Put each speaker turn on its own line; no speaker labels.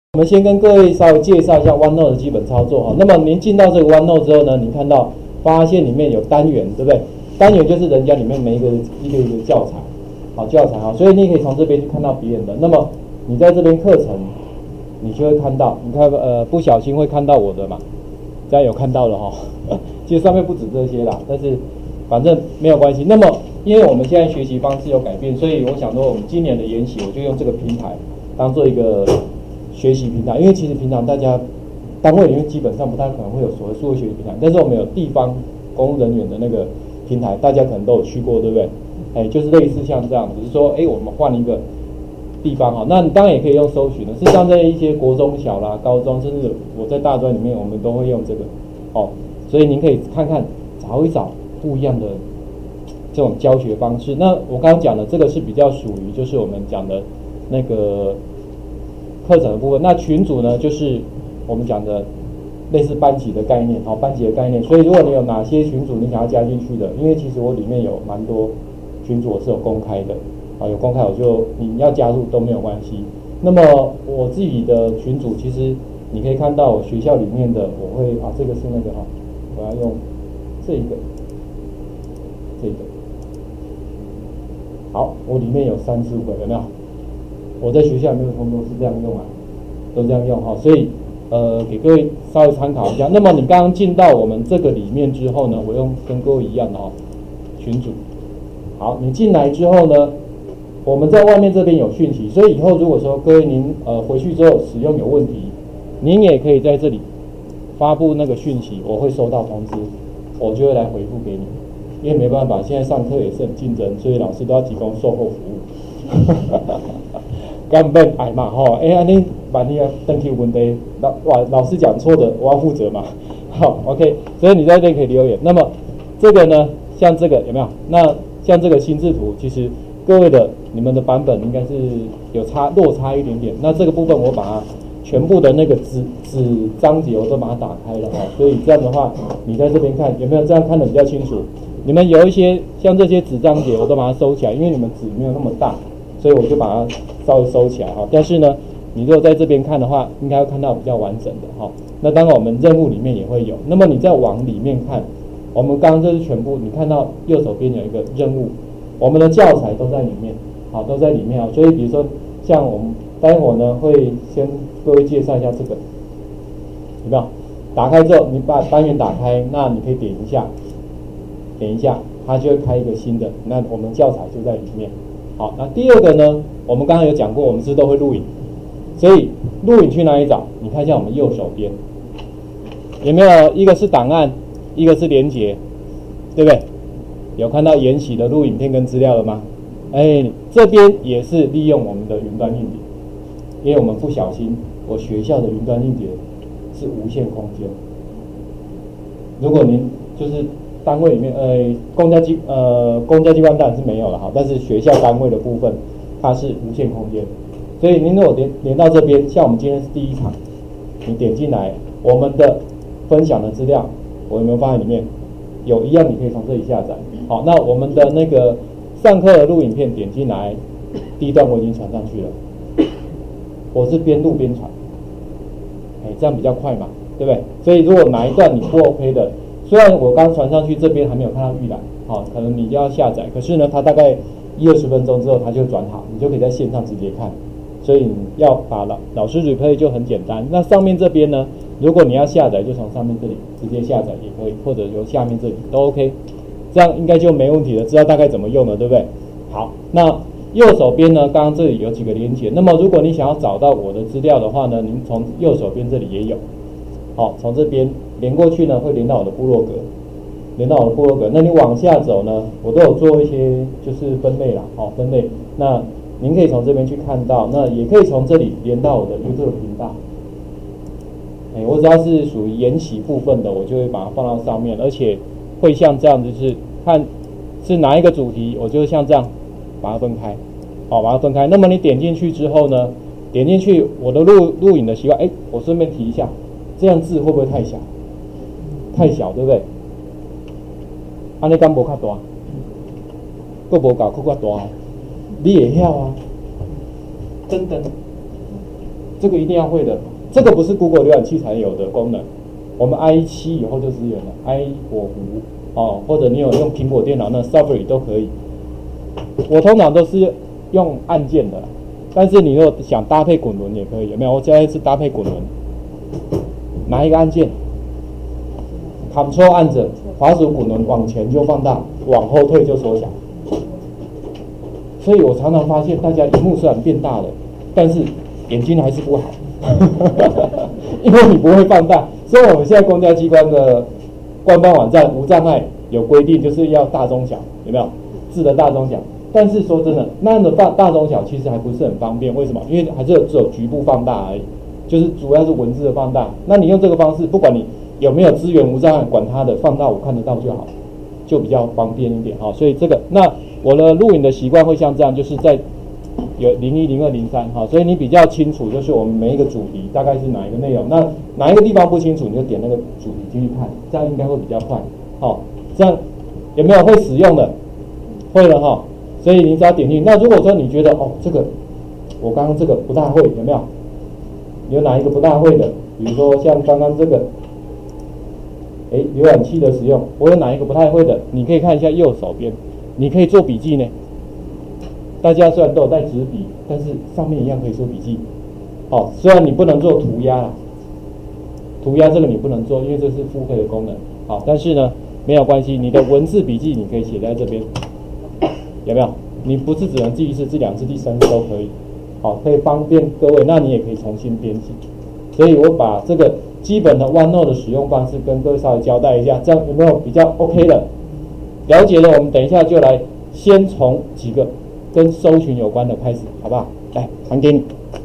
我们先跟各位稍微介绍一下 OneNote 的基本操作哈。那么您进到这个 OneNote 之后呢，您看到发现里面有单元，对不对？单元就是人家里面每一个教材，好教材哈，所以你可以从这边去看到别人的。那么你在这边课程，你就会看到，你看不小心会看到我的嘛，这样有看到了哈。其实上面不止这些啦，但是反正没有关系。那么因为我们现在学习方式有改变，所以我想说我们今年的研习我就用这个平台当做一个学习平台，因为其实平常大家单位里面基本上不太可能会有所谓数位学习平台，但是我们有地方公务人员的那个平台，大家可能都有去过，对不对？就是类似像这样，只是说我们换一个地方哈。那你当然也可以用搜寻的，事实上在一些国中小啦、高中，甚至我在大专里面，我们都会用这个所以您可以看看找一找不一样的这种教学方式。那我刚刚讲的这个是比较属于就是我们讲的那个课程的部分。那群组呢，就是我们讲的类似班级的概念，班级的概念。所以如果你有哪些群组你想要加进去的，因为其实我里面有蛮多群组我是有公开的，有公开你要加入都没有关系。那么我自己的群组其实你可以看到我学校里面的，我会这个是那个我要用这个。好，我里面有35个，有没有？我在学校里面通通是这样用都这样用所以给各位稍微参考一下。那么你刚刚进到我们这个里面之后呢，我用跟各位一样的群组。好，你进来之后呢，我们在外面这边有讯息，所以以后如果说各位您回去之后使用有问题，您也可以在这里发布那个讯息，我会收到通知，我就会来回复给你。因为没办法，现在上课也是很竞争，所以老师都要提供售后服务。根本矮嘛你把那个登记问题，老师讲错的，我要负责嘛。好 ，OK， 所以你在这边可以留言。那么这个呢，像这个有没有？那像这个心智图，其实各位的你们的版本应该是有落差一点点。那这个部分我把它全部的那个子章节我都把它打开了所以这样的话，你在这边看有没有这样看得比较清楚？你们有一些像这些子章节，我都把它收起来，因为你们纸没有那么大，所以我就把它稍微收起来但是呢，你如果在这边看的话，应该会看到比较完整的那当然我们任务里面也会有。那么你再往里面看，我们刚刚这是全部，你看到右手边有一个任务，我们的教材都在里面，都在里面所以比如说像我们待会呢会先各位介绍一下这个，有没有？打开之后，你把单元打开，那你可以点一下，它就会开一个新的，那我们教材就在里面。好，那第二个呢，我们刚刚有讲过，我们是都会录影，所以录影去哪里找？你看一下我们右手边，有没有一个是档案，一个是连结，对不对？有看到研习的录影片跟资料了吗？这边也是利用我们的云端硬碟，因为我们不小心，我学校的云端硬碟是无限空间。如果您就是单位里面，公家机关当然是没有了但是学校单位的部分，它是无限空间。所以您如果连到这边，像我们今天是第一场，你点进来，我们的分享的资料，我有没有放在里面？有，一样你可以从这里下载。好，那我们的那个上课的录影片点进来，第一段我已经传上去了，我是边录边传，这样比较快嘛，对不对？所以如果哪一段你不 OK 的，虽然我刚传上去这边还没有看到预览，可能你就要下载，可是呢，它大概10-20分钟之后它就转好，你就可以在线上直接看。所以你要把老师 replay 就很简单。那上面这边呢，如果你要下载，就从上面这里直接下载也可以，或者由下面这里都 OK， 这样应该就没问题了，知道大概怎么用了，对不对？好，那右手边呢，刚刚这里有几个连结，那么如果你想要找到我的资料的话呢，您从右手边这里也有，从这边连过去呢，会连到我的部落格，那你往下走呢，我都有做一些就是分类啦，分类。那您可以从这边去看到，那也可以从这里连到我的 YouTube 频道。我只要是属于研习部分的，我就会把它放到上面，而且会像这样，就是看是哪一个主题，我就像这样把它分开，把它分开。那么你点进去之后呢，点进去我的录影的习惯，我顺便提一下，这样字会不会太小？太小，对不对？安尼敢无较大，佫无够较大，你会晓啊？等等， 这个一定要会的。这个不是 Google 浏览器才有的功能，我们 i7 以后就支援了 ，i 火狐哦，或者你有用苹果电脑那 Safari 都可以。我通常都是用按键的，但是你如果想搭配滚轮也可以，有没有？我现在是搭配滚轮，哪一个按键 ？Ctrl 按着滑鼠滚轮往前就放大，往后退就缩小。所以我常常发现，大家萤幕虽然变大了，但是眼睛还是不好，因为你不会放大。所以我们现在公家机关的官方网站无障碍有规定，就是要大中小，有没有？字的大中小。但是说真的，那样的大中小其实还不是很方便。为什么？因为还是只有局部放大而已，就是主要是文字的放大。那你用这个方式，不管你有没有资源无障碍，管它的，放大我看得到就好，就比较方便一点哈。所以这个，那我的录影的习惯会像这样，就是在有01、02、03哈，所以你比较清楚，就是我们每一个主题大概是哪一个内容。那哪一个地方不清楚，你就点那个主题进去看，这样应该会比较快。好，这样有没有会使用的？会了哈。所以你只要点进去。那如果说你觉得哦，这个我刚刚这个不大会，有没有？有哪一个不大会的？比如说像刚刚这个，浏览器的使用，我有哪一个不太会的？你可以看一下右手边，你可以做笔记呢。大家虽然都有带纸笔，但是上面一样可以做笔记。哦，虽然你不能做涂鸦啦，涂鸦这个你不能做，因为这是付费的功能。好，但是呢没有关系，你的文字笔记你可以写在这边。有没有？你不是只能记一次、记2次、第3次都可以，好，可以方便各位。那你也可以重新编辑。所以我把这个基本的 OneNote 的使用方式跟各位稍微交代一下，这样有没有比较 OK 的？了解了，我们等一下就来先从几个跟搜寻有关的开始，好不好？来，还给你。